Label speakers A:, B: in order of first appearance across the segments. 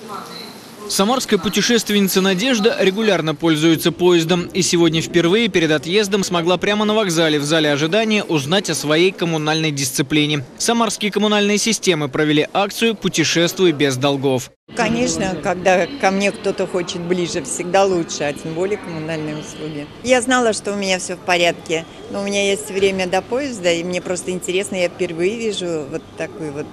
A: Самарская путешественница Надежда регулярно пользуется поездом и сегодня впервые перед отъездом смогла прямо на вокзале в зале ожидания узнать о своей коммунальной дисциплине. Самарские коммунальные системы провели акцию «Путешествуй без долгов».
B: Конечно, когда ко мне кто-то хочет ближе, всегда лучше, а тем более коммунальные услуги. Я знала, что у меня все в порядке, но у меня есть время до поезда, и мне просто интересно, я впервые вижу вот такое вот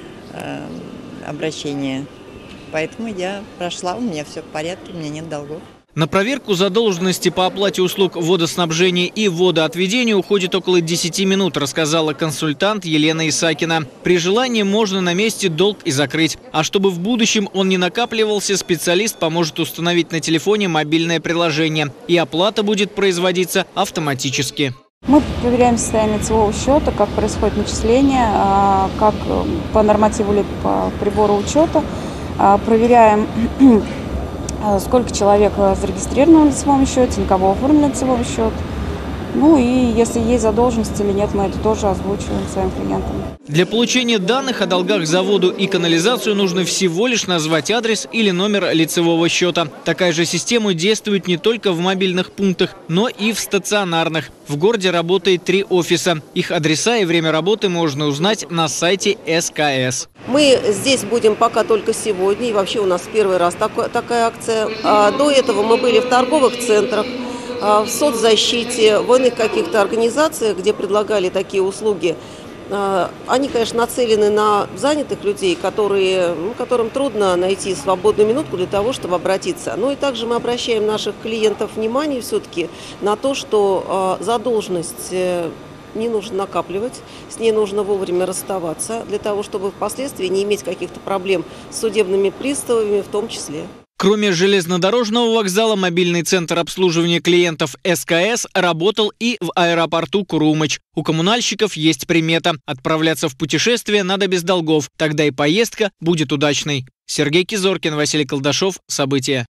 B: обращение. Поэтому я прошла, у меня все в порядке, у меня нет долгов.
A: На проверку задолженности по оплате услуг водоснабжения и водоотведения уходит около 10 минут, рассказала консультант Елена Исакина. При желании можно на месте долг и закрыть. А чтобы в будущем он не накапливался, специалист поможет установить на телефоне мобильное приложение. И оплата будет производиться автоматически.
C: Мы проверяем состояние лицевого счета, как происходит начисление, как по нормативу или по прибору учета. Проверяем, сколько человек зарегистрировано на лицевом счете, на кого оформлен лицевой счет. Ну и если есть задолженность или нет, мы это тоже озвучиваем своим клиентам.
A: Для получения данных о долгах за воду и канализацию нужно всего лишь назвать адрес или номер лицевого счета. Такая же система действует не только в мобильных пунктах, но и в стационарных. В городе работает 3 офиса. Их адреса и время работы можно узнать на сайте СКС.
D: Мы здесь будем пока только сегодня, и вообще у нас первый раз такая акция. До этого мы были в торговых центрах, в соцзащите, в иных каких-то организациях, где предлагали такие услуги. Они, конечно, нацелены на занятых людей, которым трудно найти свободную минутку для того, чтобы обратиться. Ну и также мы обращаем наших клиентов внимание все-таки на то, что задолженность не нужно накапливать, с ней нужно вовремя расставаться, для того, чтобы впоследствии не иметь каких-то проблем с судебными приставами в том числе.
A: Кроме железнодорожного вокзала, мобильный центр обслуживания клиентов СКС работал и в аэропорту Курумыч. У коммунальщиков есть примета – отправляться в путешествие надо без долгов, тогда и поездка будет удачной. Сергей Кизоркин, Василий Колдашов. События.